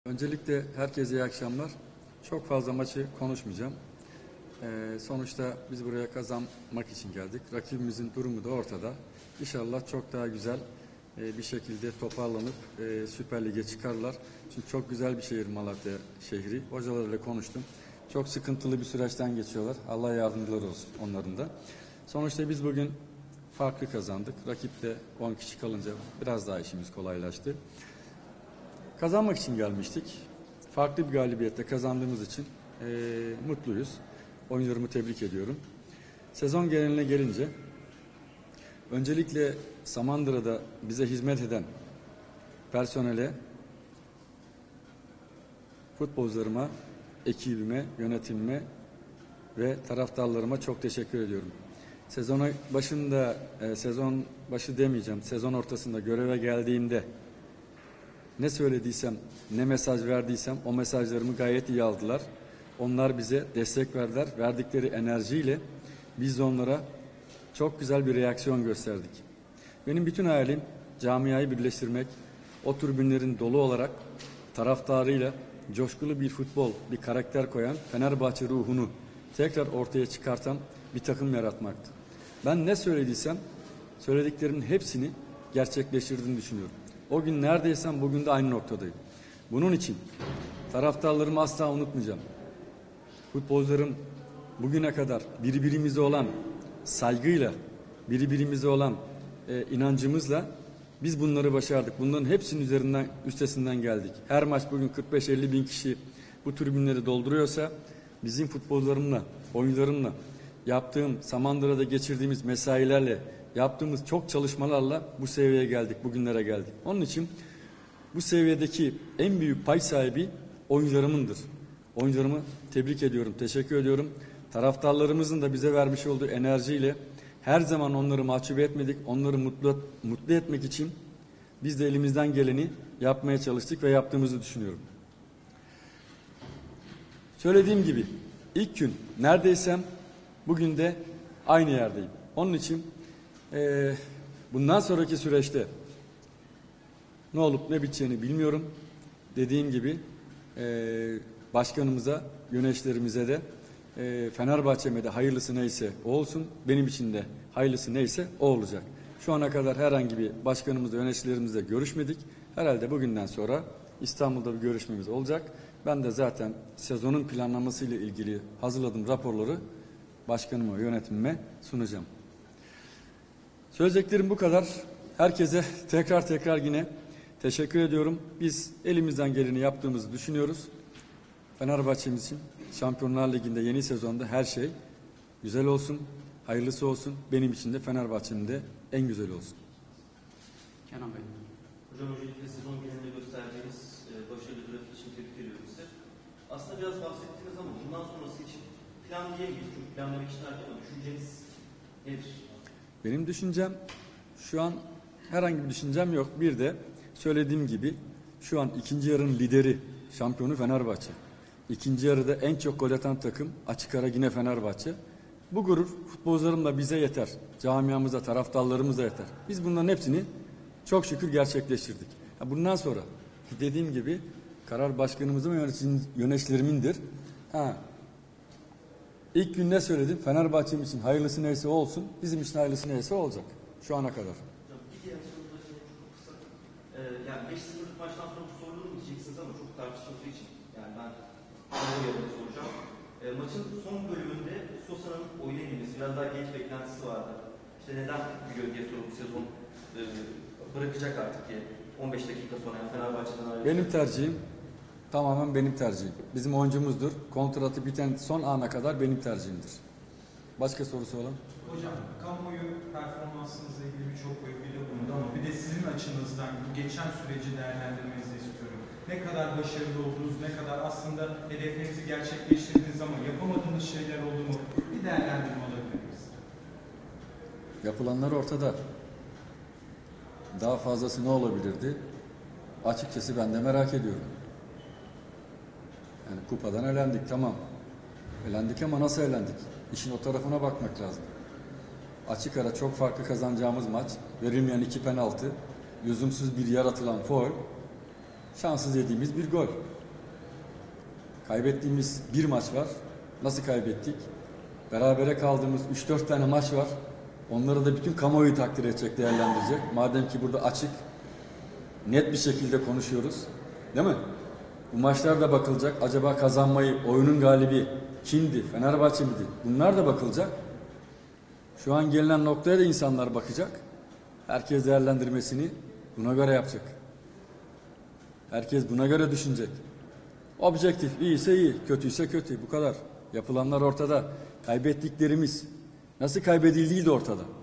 Öncelikle herkese iyi akşamlar. Çok fazla maçı konuşmayacağım. Sonuçta biz buraya kazanmak için geldik. Rakibimizin durumu da ortada. İnşallah çok daha güzel bir şekilde toparlanıp Süper Lig'e çıkarlar. Çünkü çok güzel bir şehir Malatya şehri. Hocalarıyla konuştum. Çok sıkıntılı bir süreçten geçiyorlar. Allah yardımcıları olsun onların da. Sonuçta biz bugün farklı kazandık. Rakipte 10 kişi kalınca biraz daha işimiz kolaylaştı. Kazanmak için gelmiştik. Farklı bir galibiyette kazandığımız için mutluyuz. Oyuncularımı tebrik ediyorum. Sezon geneline gelince öncelikle Samandıra'da bize hizmet eden personele, futbolcularıma, ekibime, yönetimime ve taraftarlarıma çok teşekkür ediyorum. Sezon başı demeyeceğim, sezon ortasında göreve geldiğimde ne söylediysem, ne mesaj verdiysem o mesajlarımı gayet iyi aldılar. Onlar bize destek verdiler. Verdikleri enerjiyle biz de onlara çok güzel bir reaksiyon gösterdik. Benim bütün hayalim camiayı birleştirmek, o tribünlerin dolu olarak taraftarıyla coşkulu bir futbol, bir karakter koyan Fenerbahçe ruhunu tekrar ortaya çıkartan bir takım yaratmaktı. Ben ne söylediysem söylediklerimin hepsini gerçekleştirdiğini düşünüyorum. O gün neredeysem bugün de aynı noktadayım. Bunun için taraftarlarımı asla unutmayacağım. Futbolcularım bugüne kadar birbirimize olan saygıyla, birbirimize olan inancımızla biz bunları başardık. Bunların hepsinin üstesinden geldik. Her maç bugün 45-50 bin kişi bu tribünleri dolduruyorsa bizim futbolcularımla, oyuncularımla yaptığım, Samandıra'da geçirdiğimiz mesailerle, yaptığımız çok çalışmalarla bu seviyeye geldik, bugünlere geldik. Onun için bu seviyedeki en büyük pay sahibi oyuncularımındır. Oyuncularımı tebrik ediyorum, teşekkür ediyorum. Taraftarlarımızın da bize vermiş olduğu enerjiyle her zaman onları mahcup etmedik. Onları mutlu etmek için biz de elimizden geleni yapmaya çalıştık ve yaptığımızı düşünüyorum. Söylediğim gibi ilk gün neredeysem bugün de aynı yerdeyim. Onun için bundan sonraki süreçte ne olup ne biteceğini bilmiyorum. Dediğim gibi başkanımıza, yöneticilerimize de Fenerbahçe'me de hayırlısı neyse o olsun. Benim için de hayırlısı neyse o olacak. Şu ana kadar herhangi bir başkanımızla, yöneticilerimizle görüşmedik. Herhalde bugünden sonra İstanbul'da bir görüşmemiz olacak. Ben de zaten sezonun planlamasıyla ilgili hazırladığım raporları başkanıma, yönetimime sunacağım. Söyleyeceklerim bu kadar. Herkese tekrar yine teşekkür ediyorum. Biz elimizden geleni yaptığımızı düşünüyoruz. Fenerbahçe'miz için Şampiyonlar Ligi'nde yeni sezonda her şey güzel olsun, hayırlısı olsun. Benim için de Fenerbahçe'nin de en güzeli olsun. Kenan Bey. Hocam öncelikle sezon genelinde gösterdiğiniz başarılı grafik için tebrik ediyorum size. Aslında biraz bahsettiniz ama bundan sonrası için planlayamayız. Çünkü planlamak için erken ama düşünceniz nedir? Benim düşüncem şu an herhangi bir düşüncem yok. Bir de söylediğim gibi şu an ikinci yarının lideri, şampiyonu Fenerbahçe. İkinci yarıda en çok gol atan takım açık ara yine Fenerbahçe. Bu gurur futbolcularımla bize yeter. Camiamıza, taraftarlarımıza yeter. Biz bunların hepsini çok şükür gerçekleştirdik. Bundan sonra dediğim gibi karar başkanımızın ve yöneticilerimindir. İlk gün ne söyledim? Fenerbahçe'm için hayırlısı neyse o olsun. Bizim için hayırlısı neyse o olacak. Şu ana kadar. Bir diğer soru da çok kısa. Yani 5-0'lık maçtan sonra bu soruları mı diyeceksiniz ama çok tartışıldığı için. Yani ben doğru yerine soracağım. Maçın son bölümünde Sosa'nın oyuna girmesi, biraz daha genç beklentisi vardı. İşte neden bir gölge soru bu sezon bırakacak artık diye. 15 dakika sonra yani Fenerbahçe'den ayrılacak. Benim tercihim tamamen benim tercihim. Bizim oyuncumuzdur. Kontratı biten son ana kadar benim tercihimdir. Başka sorusu olan? Hocam, kamuoyu performansınızla ilgili birçok övgüde bulundu ama bir de sizin açınızdan bu geçen süreci değerlendirmenizi istiyorum. Ne kadar başarılı oldunuz, ne kadar aslında hedeflerinizi gerçekleştirdiniz ama yapamadığınız şeyler oldu mu? Bir değerlendirme alabilir miyiz? Yapılanlar ortada. Daha fazlası ne olabilirdi? Açıkçası ben de merak ediyorum. Yani kupadan elendik, tamam. Elendik ama nasıl elendik? İşin o tarafına bakmak lazım. Açık ara çok farklı kazanacağımız maç, verilmeyen 2 penaltı, lüzumsuz bir yaratılan faul, şanssız yediğimiz bir gol. Kaybettiğimiz bir maç var. Nasıl kaybettik? Berabere kaldığımız 3-4 tane maç var. Onları da bütün kamuoyu takdir edecek, değerlendirecek. Madem ki burada açık, net bir şekilde konuşuyoruz. Değil mi? Bu maçlar da bakılacak. Acaba kazanmayı, oyunun galibi kimdi? Fenerbahçe miydi? Bunlar da bakılacak. Şu an gelinen noktaya da insanlar bakacak. Herkes değerlendirmesini buna göre yapacak. Herkes buna göre düşünecek. Objektif, iyiyse iyi, kötüyse kötü. Bu kadar. Yapılanlar ortada. Kaybettiklerimiz nasıl kaybedildiği de ortada.